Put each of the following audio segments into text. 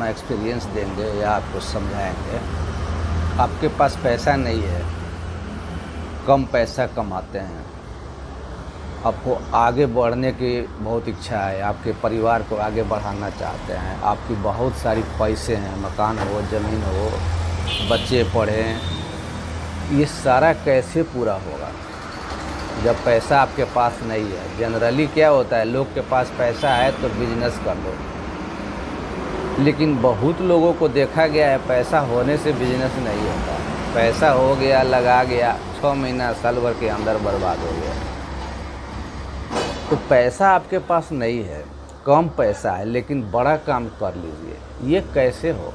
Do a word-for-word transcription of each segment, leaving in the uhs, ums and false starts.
अपना एक्सपीरियंस देंगे या आपको समझाएंगे। आपके पास पैसा नहीं है, कम पैसा कमाते हैं, आपको आगे बढ़ने की बहुत इच्छा है, आपके परिवार को आगे बढ़ाना चाहते हैं, आपकी बहुत सारी पैसे हैं, मकान हो, ज़मीन हो, बच्चे पढ़ें, ये सारा कैसे पूरा होगा जब पैसा आपके पास नहीं है। जनरली क्या होता है, लोग के पास पैसा है तो बिजनेस कर लो, लेकिन बहुत लोगों को देखा गया है पैसा होने से बिजनेस नहीं होता। पैसा हो गया, लगा गया, छः महीना साल भर के अंदर बर्बाद हो गया। तो पैसा आपके पास नहीं है, कम पैसा है, लेकिन बड़ा काम कर लीजिए, ये कैसे हो?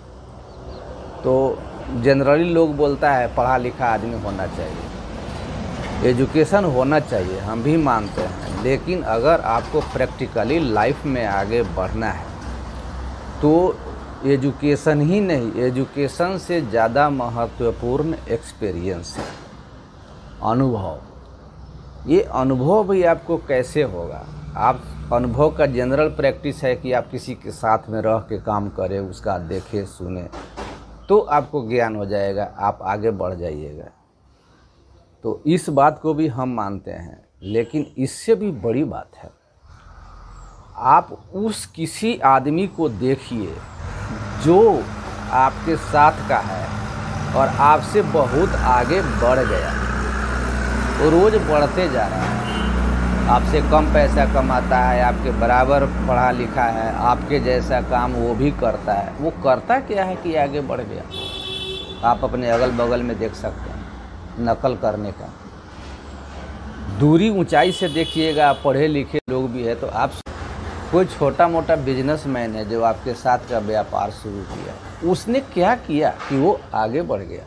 तो जनरली लोग बोलता है पढ़ा लिखा आदमी होना चाहिए, एजुकेशन होना चाहिए, हम भी मानते हैं, लेकिन अगर आपको प्रैक्टिकली लाइफ में आगे बढ़ना है तो एजुकेशन ही नहीं, एजुकेशन से ज़्यादा महत्वपूर्ण एक्सपीरियंस है, अनुभव। ये अनुभव भी आपको कैसे होगा? आप अनुभव का जनरल प्रैक्टिस है कि आप किसी के साथ में रह के काम करें, उसका देखें सुने, तो आपको ज्ञान हो जाएगा, आप आगे बढ़ जाइएगा। तो इस बात को भी हम मानते हैं, लेकिन इससे भी बड़ी बात है, आप उस किसी आदमी को देखिए जो आपके साथ का है और आपसे बहुत आगे बढ़ गया, वो रोज़ बढ़ते जा रहा है, आपसे कम पैसा कमाता है, आपके बराबर पढ़ा लिखा है, आपके जैसा काम वो भी करता है। वो करता क्या है कि आगे बढ़ गया? आप अपने अगल बगल में देख सकते हैं, नकल करने का। दूरी ऊंचाई से देखिएगा, पढ़े लिखे लोग भी है, तो आप कोई छोटा मोटा बिजनेसमैन है जो आपके साथ का व्यापार शुरू किया, उसने क्या किया कि वो आगे बढ़ गया?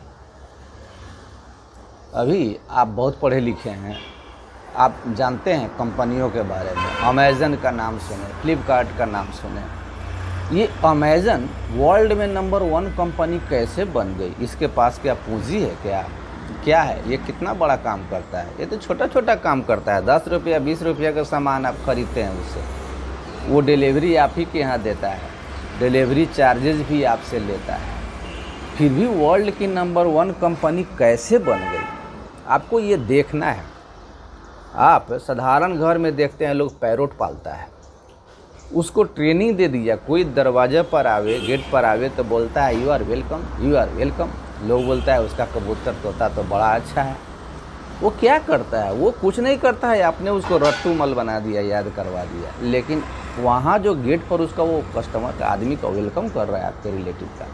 अभी आप बहुत पढ़े लिखे हैं, आप जानते हैं कंपनियों के बारे में, अमेज़न का नाम सुने, फ्लिपकार्ट का नाम सुने। ये अमेज़न वर्ल्ड में नंबर वन कंपनी कैसे बन गई? इसके पास क्या पूंजी है? क्या क्या है? ये कितना बड़ा काम करता है? ये तो छोटा छोटा काम करता है। दस रुपया बीस रुपया का सामान आप खरीदते हैं उससे, वो डिलीवरी आप ही के यहाँ देता है, डिलीवरी चार्जेस भी आपसे लेता है, फिर भी वर्ल्ड की नंबर वन कंपनी कैसे बन गई? आपको ये देखना है। आप साधारण घर में देखते हैं लोग पैरोट पालता है, उसको ट्रेनिंग दे दिया, कोई दरवाजे पर आवे, गेट पर आवे तो बोलता है you are welcome, you are welcome. लोग बोलता है उसका कबूतर तोता तो बड़ा अच्छा है। वो क्या करता है? वो कुछ नहीं करता है, आपने उसको रट्टू मल बना दिया, याद करवा दिया, लेकिन वहाँ जो गेट पर उसका वो कस्टमर का आदमी का वेलकम कर रहा है, आपके रिलेटिव का।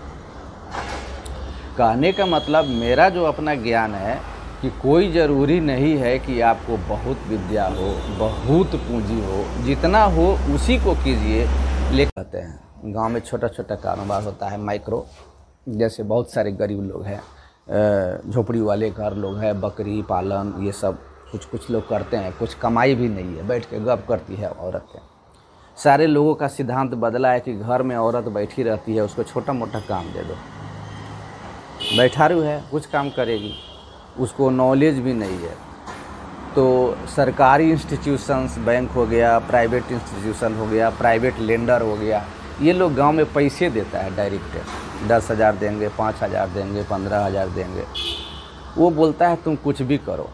कहने का मतलब मेरा जो अपना ज्ञान है कि कोई ज़रूरी नहीं है कि आपको बहुत विद्या हो, बहुत पूंजी हो, जितना हो उसी को कीजिए। ले कहते हैं गांव में छोटा छोटा कारोबार होता है, माइक्रो, जैसे बहुत सारे गरीब लोग हैं, झोपड़ी वाले घर लोग हैं, बकरी पालन ये सब कुछ कुछ लोग करते हैं, कुछ कमाई भी नहीं है, बैठ के गप करती है औरतें। सारे लोगों का सिद्धांत बदला है कि घर में औरत बैठी रहती है, उसको छोटा मोटा काम दे दो, बैठा रू है, कुछ काम करेगी, उसको नॉलेज भी नहीं है। तो सरकारी इंस्टीट्यूशंस, बैंक हो गया, प्राइवेट इंस्टीट्यूशन हो गया, प्राइवेट लेंडर हो गया, ये लोग गांव में पैसे देता है डायरेक्ट, दस हज़ार देंगे, पाँच हज़ार देंगे, पंद्रह हज़ार देंगे। वो बोलता है तुम कुछ भी करो।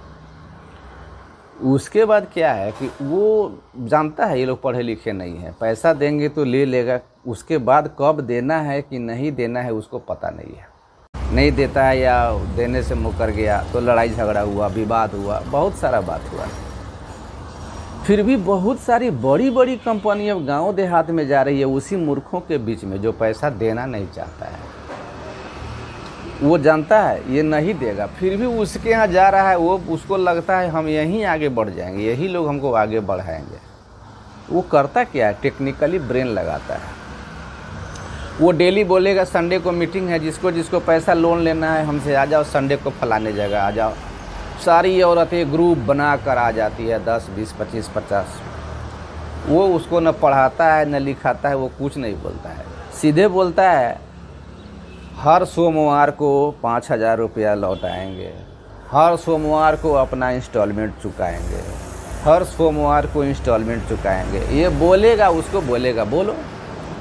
उसके बाद क्या है कि वो जानता है ये लोग पढ़े लिखे नहीं हैं, पैसा देंगे तो ले लेगा, उसके बाद कब देना है कि नहीं देना है उसको पता नहीं है। नहीं देता है या देने से मुकर गया तो लड़ाई झगड़ा हुआ, विवाद हुआ, बहुत सारा बात हुआ। फिर भी बहुत सारी बड़ी बड़ी कंपनी अब गांव देहात में जा रही है, उसी मूर्खों के बीच में जो पैसा देना नहीं चाहता है। वो जानता है ये नहीं देगा, फिर भी उसके यहाँ जा रहा है, वो उसको लगता है हम यहीं आगे बढ़ जाएंगे, यही लोग हमको आगे बढ़ाएंगे। वो करता क्या है? टेक्निकली ब्रेन लगाता है। वो डेली बोलेगा संडे को मीटिंग है, जिसको जिसको पैसा लोन लेना है हमसे आ जाओ, संडे को फलाने जगह आ जाओ। सारी औरतें ग्रुप बना कर आ जाती है, दस बीस पच्चीस पचास। वो उसको न पढ़ाता है न लिखाता है, वो कुछ नहीं बोलता है, सीधे बोलता है हर सोमवार को पाँच हज़ार रुपया लौटाएंगे, हर सोमवार को अपना इंस्टॉलमेंट चुकाएंगे, हर सोमवार को इंस्टॉलमेंट चुकाएंगे। ये बोलेगा, उसको बोलेगा बोलो,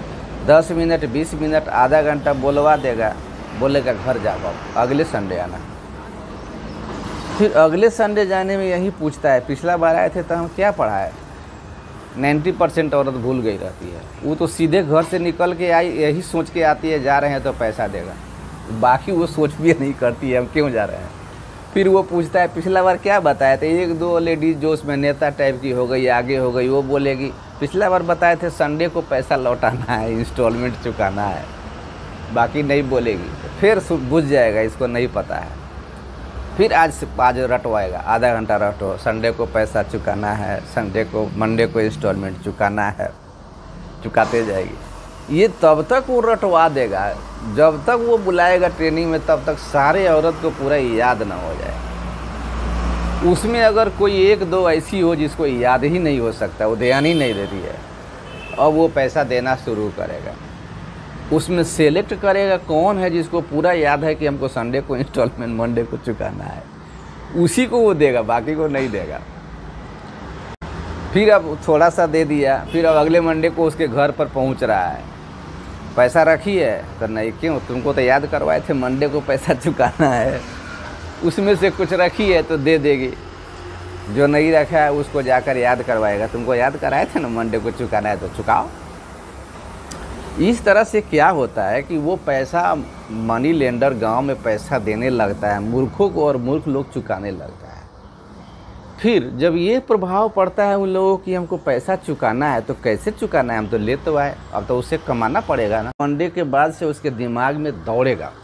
दस मिनट बीस मिनट आधा घंटा बोलवा देगा, बोलेगा घर जाओ अगले संडे आना। फिर अगले संडे जाने में यही पूछता है पिछला बार आए थे तो हम क्या पढ़ाए। नब्बे परसेंट औरत भूल गई रहती है, वो तो सीधे घर से निकल के आई यही सोच के आती है जा रहे हैं तो पैसा देगा, बाकी वो सोच भी नहीं करती है हम क्यों जा रहे हैं। फिर वो पूछता है पिछला बार क्या बताए थे, एक दो लेडीज़ जो उसमें नेता टाइप की हो गई आगे हो गई, वो बोलेगी पिछला बार बताए थे संडे को पैसा लौटाना है, इंस्टॉलमेंट चुकाना है, बाकी नहीं बोलेगी। फिर बुझ जाएगा इसको नहीं पता है। फिर आज से आज रटवाएगा, आधा घंटा रटो, संडे को पैसा चुकाना है, संडे को मंडे को इंस्टॉलमेंट चुकाना है, चुकाते जाएगी। ये तब तक वो रटवा देगा जब तक वो बुलाएगा ट्रेनिंग में, तब तक सारे औरत को पूरा याद ना हो जाए। उसमें अगर कोई एक दो ऐसी हो जिसको याद ही नहीं हो सकता, वो ध्यान ही नहीं देती है, अब वो पैसा देना शुरू करेगा। उसमें सेलेक्ट करेगा कौन है जिसको पूरा याद है कि हमको संडे को इंस्टॉलमेंट मंडे को चुकाना है, उसी को वो देगा, बाकी को नहीं देगा। फिर अब थोड़ा सा दे दिया, फिर अब अगले मंडे को उसके घर पर पहुंच रहा है, पैसा रखी है तो नहीं, क्यों तुमको तो याद करवाए थे मंडे को पैसा चुकाना है, उसमें से कुछ रखी है तो दे देगी, जो नहीं रखा है उसको जाकर याद करवाएगा, तुमको याद कराए थे ना मंडे को चुकाना है तो चुकाओ। इस तरह से क्या होता है कि वो पैसा मनी लेंडर गांव में पैसा देने लगता है मूर्खों को, और मूर्ख लोग चुकाने लगता है। फिर जब ये प्रभाव पड़ता है उन लोगों की हमको पैसा चुकाना है तो कैसे चुकाना है, हम तो ले तो आए, अब तो उसे कमाना पड़ेगा ना। मंडे के बाद से उसके दिमाग में दौड़ेगा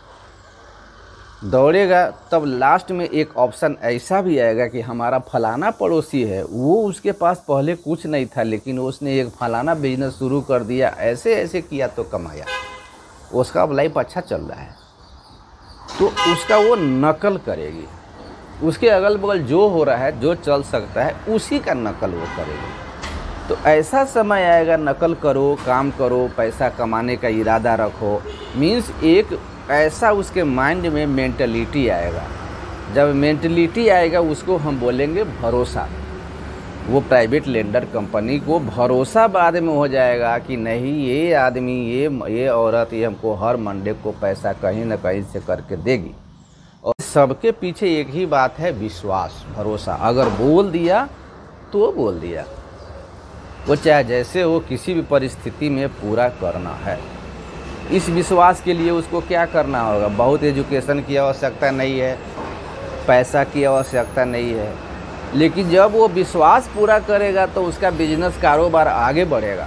दौड़ेगा तब लास्ट में एक ऑप्शन ऐसा भी आएगा कि हमारा फलाना पड़ोसी है, वो उसके पास पहले कुछ नहीं था लेकिन उसने एक फलाना बिजनेस शुरू कर दिया, ऐसे ऐसे किया तो कमाया, उसका अब लाइफ अच्छा चल रहा है, तो उसका वो नकल करेगी। उसके अगल बगल जो हो रहा है, जो चल सकता है, उसी का नकल वो करेगी। तो ऐसा समय आएगा, नकल करो, काम करो, पैसा कमाने का इरादा रखो, मीन्स एक ऐसा उसके माइंड में मेंटलिटी आएगा। जब मेंटलिटी आएगा उसको हम बोलेंगे भरोसा। वो प्राइवेट लेंडर कंपनी को भरोसा बाद में हो जाएगा कि नहीं, ये आदमी, ये ये औरत, ये हमको हर मंडे को पैसा कहीं ना कहीं से करके देगी। और सबके पीछे एक ही बात है, विश्वास, भरोसा। अगर बोल दिया तो बोल दिया, वो चाहे जैसे हो, किसी भी परिस्थिति में पूरा करना है। इस विश्वास के लिए उसको क्या करना होगा, बहुत एजुकेशन की आवश्यकता नहीं है, पैसा की आवश्यकता नहीं है, लेकिन जब वो विश्वास पूरा करेगा तो उसका बिजनेस कारोबार आगे बढ़ेगा।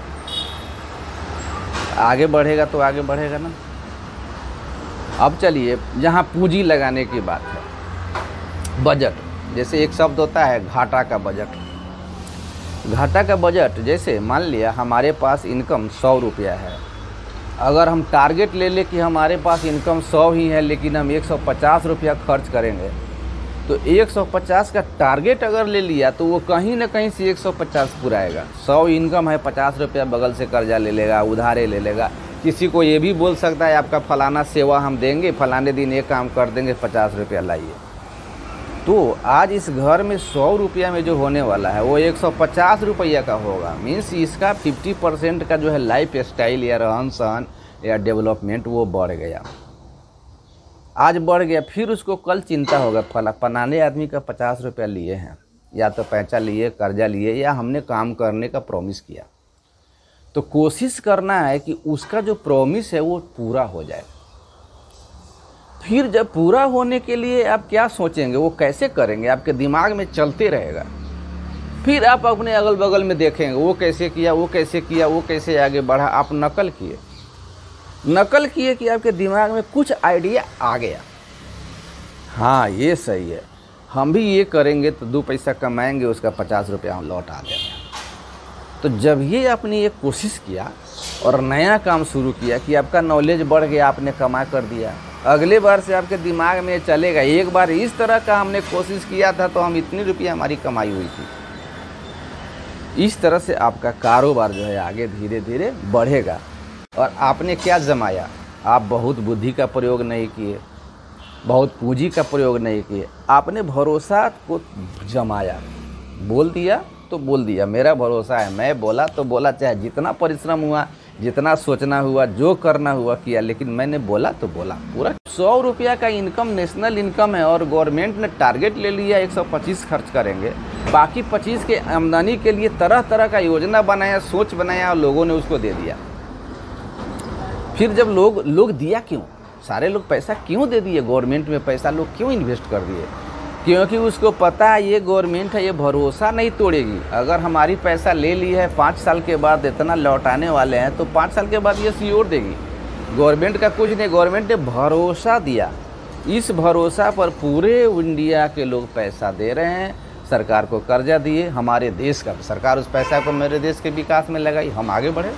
आगे बढ़ेगा तो आगे बढ़ेगा ना। अब चलिए, जहाँ पूंजी लगाने की बात है, बजट, जैसे एक शब्द होता है घाटा का बजट। घाटा का बजट, जैसे मान लिया हमारे पास इनकम सौ रुपया है, अगर हम टारगेट ले ले कि हमारे पास इनकम सौ ही है लेकिन हम एक सौ पचास रुपया खर्च करेंगे, तो एक सौ पचास का टारगेट अगर ले लिया तो वो कहीं ना कहीं से एक सौ पचास पुराएगा। सौ इनकम है, पचास रुपया बगल से कर्जा ले लेगा, उधारे ले लेगा। किसी को ये भी बोल सकता है आपका फलाना सेवा हम देंगे, फलाने दिन ये काम कर देंगे, पचास रुपया लाइए। तो आज इस घर में सौ रुपया में जो होने वाला है वो एक सौ पचास रुपया का होगा। मीन्स इसका पचास परसेंट का जो है लाइफ स्टाइल या रहन सहन या डेवलपमेंट वो बढ़ गया, आज बढ़ गया। फिर उसको कल चिंता होगा, फला फलाने आदमी का पचास रुपया लिए हैं, या तो पैसा लिए, कर्जा लिए, या हमने काम करने का प्रॉमिस किया। तो कोशिश करना है कि उसका जो प्रॉमिस है वो पूरा हो जाए। फिर जब पूरा होने के लिए आप क्या सोचेंगे, वो कैसे करेंगे, आपके दिमाग में चलते रहेगा। फिर आप अपने अगल बगल में देखेंगे वो कैसे किया, वो कैसे किया, वो कैसे आगे बढ़ा। आप नकल किए नकल किए कि आपके दिमाग में कुछ आइडिया आ गया, हाँ ये सही है, हम भी ये करेंगे तो दो पैसा कमाएंगे, उसका पचास रुपया हम लौटा देंगे। तो जब ये आपने ये कोशिश किया और नया काम शुरू किया कि आपका नॉलेज बढ़ गया, आपने कमा कर दिया, अगले बार से आपके दिमाग में चलेगा एक बार इस तरह का हमने कोशिश किया था तो हम इतनी रुपया हमारी कमाई हुई थी। इस तरह से आपका कारोबार जो है आगे धीरे धीरे बढ़ेगा। और आपने क्या जमाया, आप बहुत बुद्धि का प्रयोग नहीं किए, बहुत पूंजी का प्रयोग नहीं किए, आपने भरोसा को जमाया। बोल दिया तो बोल दिया, मेरा भरोसा है, मैं बोला तो बोला, चाहे जितना परिश्रम हुआ जितना सोचना हुआ, जो करना हुआ किया, लेकिन मैंने बोला तो बोला पूरा। सौ रुपया का इनकम नेशनल इनकम है और गवर्नमेंट ने टारगेट ले लिया एक सौ पच्चीस खर्च करेंगे, बाकी पच्चीस के आमदनी के लिए तरह तरह का योजना बनाया, सोच बनाया और लोगों ने उसको दे दिया। फिर जब लोग लोग दिया क्यों, सारे लोग पैसा क्यों दे दिए, गवर्नमेंट में पैसा लोग क्यों इन्वेस्ट कर दिए? क्योंकि उसको पता है ये गवर्नमेंट है, ये भरोसा नहीं तोड़ेगी। अगर हमारी पैसा ले ली है, पाँच साल के बाद इतना लौटाने वाले हैं, तो पाँच साल के बाद ये सियोर देगी। गवर्नमेंट का कुछ नहीं, गवर्नमेंट ने भरोसा दिया। इस भरोसा पर पूरे इंडिया के लोग पैसा दे रहे हैं, सरकार को कर्जा दिए। हमारे देश का सरकार उस पैसा को मेरे देश के विकास में लगाई, हम आगे बढ़े।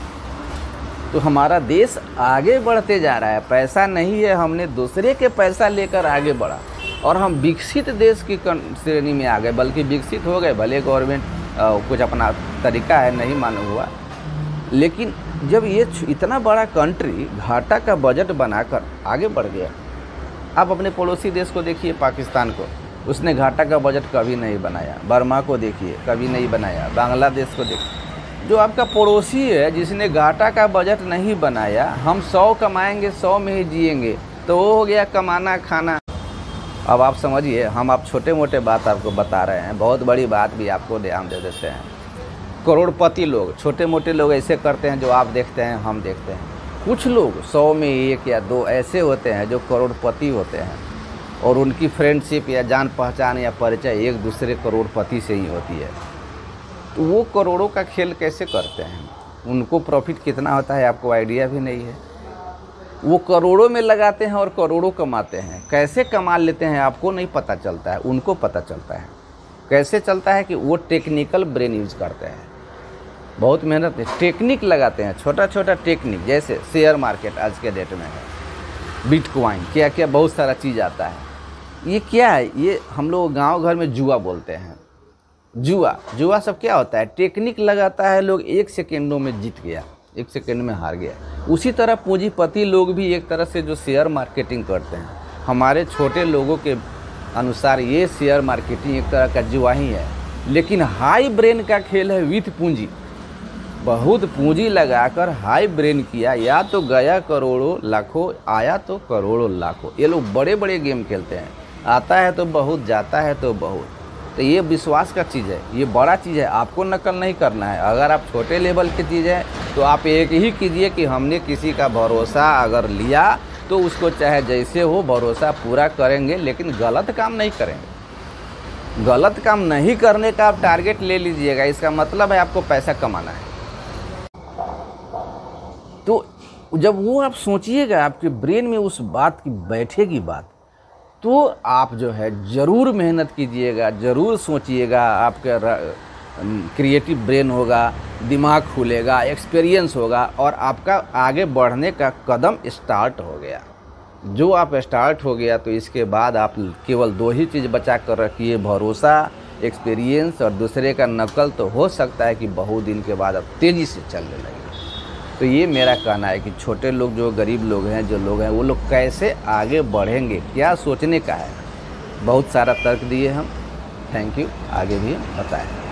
तो हमारा देश आगे बढ़ते जा रहा है। पैसा नहीं है, हमने दूसरे के पैसा लेकर आगे बढ़ा और हम विकसित देश की श्रेणी में आ गए, बल्कि विकसित हो गए। भले गवर्नमेंट कुछ अपना तरीका है, नहीं मालूम हुआ, लेकिन जब ये इतना बड़ा कंट्री घाटा का बजट बनाकर आगे बढ़ गया। आप अपने पड़ोसी देश को देखिए, पाकिस्तान को, उसने घाटा का बजट कभी नहीं बनाया। बर्मा को देखिए, कभी नहीं बनाया। बांग्लादेश को देखिए, जो आपका पड़ोसी है जिसने घाटा का बजट नहीं बनाया। हम सौ कमाएंगे, सौ में ही जिएंगे, तो वो हो गया कमाना खाना। अब आप समझिए, हम आप छोटे मोटे बात आपको बता रहे हैं, बहुत बड़ी बात भी आपको ध्यान दे देते हैं। करोड़पति लोग, छोटे मोटे लोग ऐसे करते हैं जो आप देखते हैं, हम देखते हैं। कुछ लोग सौ में एक या दो ऐसे होते हैं जो करोड़पति होते हैं और उनकी फ्रेंडशिप या जान पहचान या परिचय एक दूसरे करोड़पति से ही होती है। तो वो करोड़ों का खेल कैसे करते हैं, उनको प्रॉफिट कितना होता है आपको आइडिया भी नहीं है। वो करोड़ों में लगाते हैं और करोड़ों कमाते हैं। कैसे कमा लेते हैं आपको नहीं पता चलता है, उनको पता चलता है। कैसे चलता है कि वो टेक्निकल ब्रेन यूज करते हैं, बहुत मेहनत है, टेक्निक लगाते हैं, छोटा छोटा टेक्निक। जैसे शेयर मार्केट आज के डेट में है, बिटकॉइन, क्या क्या बहुत सारा चीज़ आता है। ये क्या है, ये हम लोग गाँव घर में जुआ बोलते हैं। जुआ जुआ सब क्या होता है, टेक्निक लगाता है, लोग एक सेकेंडों में जीत गया, एक सेकेंड में हार गया। उसी तरह पूंजीपति लोग भी एक तरह से जो शेयर मार्केटिंग करते हैं, हमारे छोटे लोगों के अनुसार ये शेयर मार्केटिंग एक तरह का जुआ ही है, लेकिन हाई ब्रेन का खेल है विथ पूंजी। बहुत पूंजी लगाकर हाई ब्रेन किया, या तो गया करोड़ों लाखों, आया तो करोड़ों लाखों। ये लोग बड़े बड़े गेम खेलते हैं, आता है तो बहुत, जाता है तो बहुत। तो ये विश्वास का चीज़ है, ये बड़ा चीज़ है, आपको नकल नहीं करना है। अगर आप छोटे लेवल की चीज़ है तो आप एक ही कीजिए कि हमने किसी का भरोसा अगर लिया तो उसको चाहे जैसे हो भरोसा पूरा करेंगे, लेकिन गलत काम नहीं करेंगे। गलत काम नहीं करने का आप टारगेट ले लीजिएगा, इसका मतलब है आपको पैसा कमाना है। तो जब वो आप सोचिएगा, आपके ब्रेन में उस बात की बैठेगी बात, तो आप जो है ज़रूर मेहनत कीजिएगा, ज़रूर सोचिएगा। आपका क्रिएटिव ब्रेन होगा, दिमाग खुलेगा, एक्सपीरियंस होगा और आपका आगे बढ़ने का कदम स्टार्ट हो गया। जो आप स्टार्ट हो गया तो इसके बाद आप केवल दो ही चीज़ बचा कर रखिए, भरोसा, एक्सपीरियंस, और दूसरे का नकल तो हो सकता है कि बहुत दिन के बाद आप तेज़ी से चलने लगे। तो ये मेरा कहना है कि छोटे लोग, जो गरीब लोग हैं, जो लोग हैं, वो लोग कैसे आगे बढ़ेंगे, क्या सोचने का है। बहुत सारा तर्क दिए हम, थैंक यू, आगे भी बताएं।